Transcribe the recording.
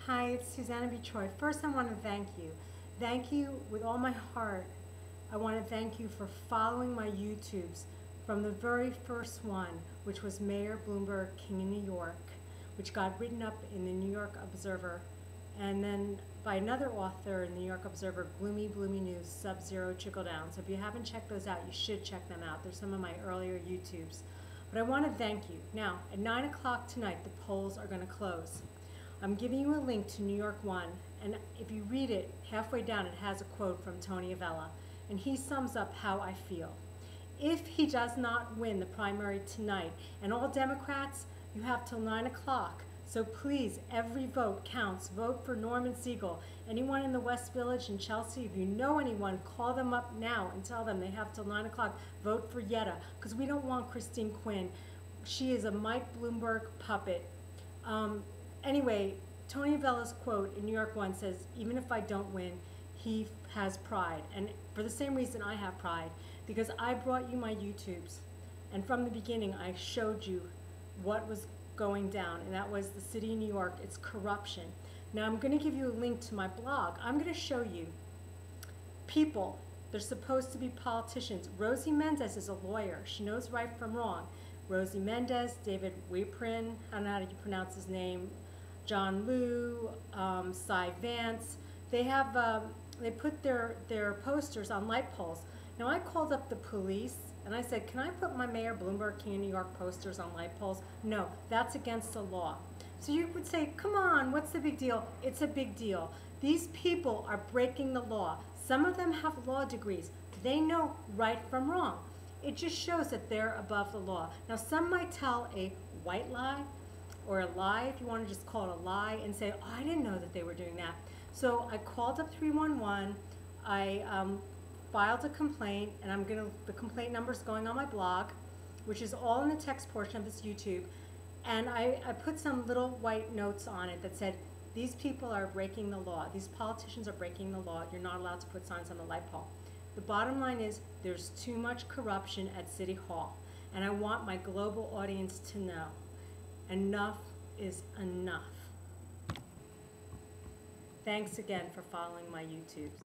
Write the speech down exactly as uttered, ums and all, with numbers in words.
Hi, it's Susanna B. Troy. First, I want to thank you. Thank you with all my heart. I want to thank you for following my YouTubes from the very first one, which was Mayor Bloomberg, King of New York, which got written up in the New York Observer, and then by another author in the New York Observer, Gloomy Bloomy News, Sub-Zero Trickle Down. So if you haven't checked those out, you should check them out. They're some of my earlier YouTubes. But I want to thank you. Now, at nine o'clock tonight, the polls are going to close. I'm giving you a link to New York One, and if you read it, halfway down it has a quote from Tony Avella, and he sums up how I feel. If he does not win the primary tonight, and all Democrats, you have till nine o'clock, so please, every vote counts. Vote for Norman Siegel. Anyone in the West Village and Chelsea, if you know anyone, call them up now and tell them they have till nine o'clock. Vote for Yetta, because we don't want Christine Quinn. She is a Mike Bloomberg puppet. Um, Anyway, Tony Avella's quote in New York One says, even if I don't win, he has pride. And for the same reason I have pride, because I brought you my YouTubes. And from the beginning, I showed you what was going down, and that was the city of New York, its corruption. Now I'm going to give you a link to my blog. I'm going to show you people. They're supposed to be politicians. Rosie Mendez is a lawyer. She knows right from wrong. Rosie Mendez, David Wieprin, I don't know how to pronounce his name, John Liu, um, Cy Vance. They have um, they put their their posters on light poles. Now I called up the police and I said, can I put my Mayor Bloomberg, King of New York posters on light poles? No, that's against the law. So you would say, come on, what's the big deal? It's a big deal. These people are breaking the law. Some of them have law degrees. They know right from wrong. It just shows that they're above the law. Now some might tell a white lie, or a lie, if you want to just call it a lie, and say, oh, I didn't know that they were doing that. So I called up three one one, I um, filed a complaint, and I'm gonna, the complaint number is going on my blog, which is all in the text portion of this YouTube, and I, I put some little white notes on it that said, these people are breaking the law, these politicians are breaking the law, you're not allowed to put signs on the light pole. The bottom line is, there's too much corruption at City Hall, and I want my global audience to know. Enough is enough. Thanks again for following my YouTubes.